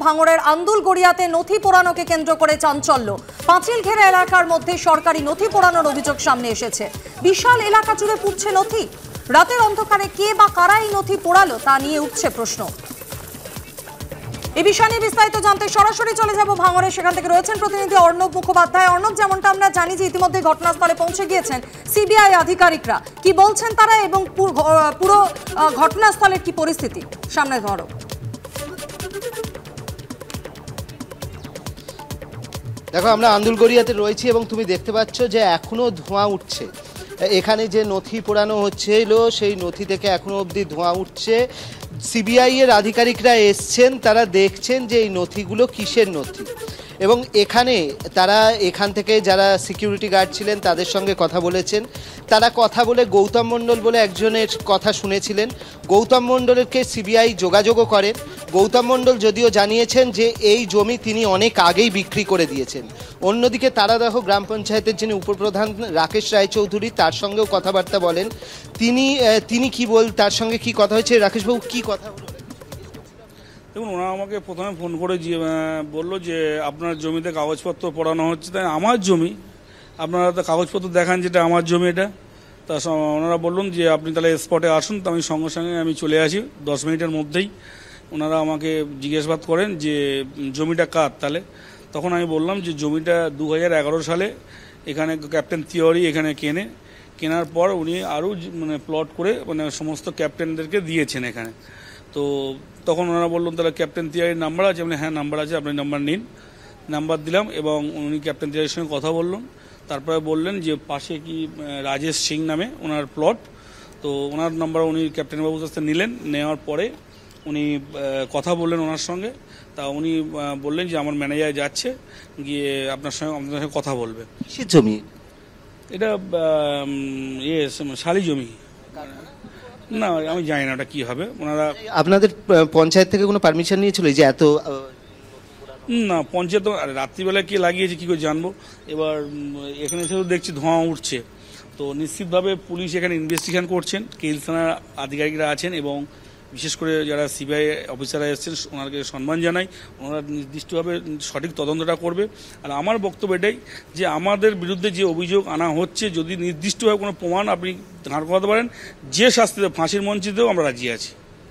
ভাঙড়ের আন্দুল গড়িয়াতে নথি পোড়ানোকে কেন্দ্র করে চাঞ্চল্য। পাঁচিল ঘেরা এলাকার মধ্যে সরকারি নথি পোড়ানোর অভিযোগ সামনে এসেছে। বিশাল এলাকা জুড়ে পুড়ছে নথি। রাতের অন্ধকারে কে বা কারা এই নথি পোড়ালো তা নিয়ে উঠছে প্রশ্ন। এই বিষয় নিয়ে বিস্তারিত জানতে সরাসরি চলে যাব ভাঙড়ে। সেখান থেকে রয়েছেন প্রতিনিধি অর্ণব মুখোপাধ্যায়। অর্ণব, যেমনটা আমরা জানি যে ইতিমধ্যে ঘটনাস্থলে পৌঁছে গিয়েছেন সিবিআই আধিকারিকরা, কি বলছেন তারা এবং পুরো ঘটনাস্থলের কি পরিস্থিতি সামনে ধরো? দেখো, আমরা আন্দুলগড়িয়াতে রয়েছি এবং তুমি দেখতে পাচ্ছ যে এখনো ধোঁয়া উঠছে। এখানে যে নথি পোড়ানো হচ্ছিল সেই নথি থেকে এখনো অবধি ধোঁয়া উঠছে। সিবিআই এর আধিকারিকরা এসছেন, তারা দেখছেন যে এই নথিগুলো কিসের নথি এবং এখান থেকে যারা সিকিউরিটি গার্ড ছিলেন তাদের সঙ্গে কথা বলেছেন। তারা কথা বলে গৌতম মণ্ডল বলে একজনের কথা শুনেছিলেন। গৌতম মণ্ডলকে সিবিআই যোগাযোগও করেন। গৌতম মণ্ডল যদিও জানিয়েছেন যে এই জমি তিনি অনেক আগেই বিক্রি করে দিয়েছেন। অন্যদিকে তারাদাহ গ্রাম পঞ্চায়েতের যিনি উপপ্রধান রাকেশ রায়চৌধুরী, তার সঙ্গেও কথাবার্তা বলেন। তিনি কি তার সঙ্গে কি কথা হয়েছে, রাকেশবাবু কি কথা হলো? দেখুন, ওরা আমাকে প্রথমে ফোন করে বললো যে আপনার জমিতে কাগজপত্র পড়ানো হচ্ছে। তাই আমার জমি, আপনারা তো কাগজপত্র দেখান যেটা আমার জমি এটা। তা ওনারা বললেন যে আপনি তাহলে স্পটে আসুন। তো আমি সঙ্গে সঙ্গে চলে আসি 10 মিনিটের মধ্যেই। ওনারা আমাকে জিজ্ঞাসাবাদ করেন যে জমিটা কার। তাহলে তখন আমি বললাম যে জমিটা 2011 সালে এখানে ক্যাপ্টেন থিওরি এখানে কেনার পর উনি আরও প্লট করে সমস্ত ক্যাপ্টেনদেরকে দিয়েছেন এখানে। তো তখন ওনারা বললেন তাহলে ক্যাপ্টেন থিওরির নাম্বার আছে? হ্যাঁ, নাম্বার আছে, আপনি নাম্বার নিন। নাম্বার দিলাম এবং উনি ক্যাপ্টেন থিওরির সঙ্গে কথা বললেন। তারপরে বললেন যে পাশে কি রাজেশ সিং নামে ওনার প্লট। তো ওনার নাম্বার উনি ক্যাপ্টেনবাবুর কাছে নিলেন। নেওয়ার পরে উনি কথা বললেন ওনার সঙ্গে। তা উনি বললেন যে আমার ম্যানেজার যাচ্ছে, গিয়ে আপনার সঙ্গে কথা বলবে। কিসের জমি এটা? শালি জমি না, আমি জানি না ওটা কি হবে। ওনারা আপনাদের পঞ্চায়েত থেকে কোনো পারমিশন নিয়েছিল যে এত? না, পঞ্চায়েত রাত্রিবেলায় কে লাগিয়েছে কি করে জানবো। এবার এখানে এসেও দেখছি ধোঁয়া উঠছে। তো নিশ্চিতভাবে পুলিশ এখানে ইনভেস্টিগেশন করছেন, কেল থানার আধিকারিকরা আছেন এবং বিশেষ করে যারা সিবিআই অফিসাররা এসেছেন ওনাকে সম্মান জানাই। ওনারা নির্দিষ্টভাবে সঠিক তদন্তটা করবে। আর আমার বক্তব্য এটাই যে আমাদের বিরুদ্ধে যে অভিযোগ আনা হচ্ছে, যদি নির্দিষ্টভাবে কোনো প্রমাণ আপনি দাঁড় করাতে পারেন, যে শাস্তিতে ফাঁসির মঞ্চিতেও আমরা রাজি আছি।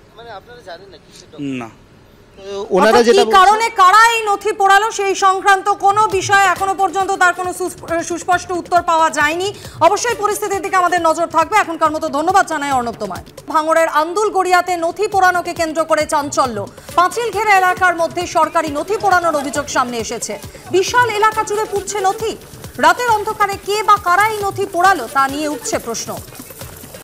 না, ওনারা যেটা কারণে কারা এই নথি পোড়ালো সেই সংক্রান্ত কোনো বিষয় এখনো পর্যন্ত তার কোনো সুস্পষ্ট উত্তর পাওয়া যায়নি। অবশ্যই পরিস্থিতির দিকে আমাদের নজর থাকবে। এখনকার মতো ধন্যবাদ জানাই অর্ণব তোমায়। ভাঙড়ের আন্দুল গড়িয়াতে নথি পোড়ানোকে কেন্দ্র করে চাঞ্চল্য। পাঁচিল ঘেরা এলাকার মধ্যে সরকারি নথি পোড়ানোর অভিযোগ সামনে এসেছে। বিশাল এলাকা জুড়ে পুড়ছে নথি। রাতের অন্ধকারে কে বা কারা এই নথি পোড়ালো তা নিয়ে উঠছে প্রশ্ন।